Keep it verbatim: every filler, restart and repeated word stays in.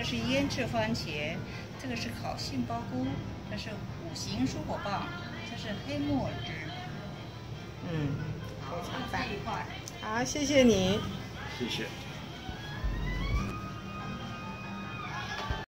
个是腌制番茄，这个是烤杏鲍菇，这是五行蔬果棒，这是黑木耳汁。 嗯， 好，这一块。 好，谢谢你。 谢谢。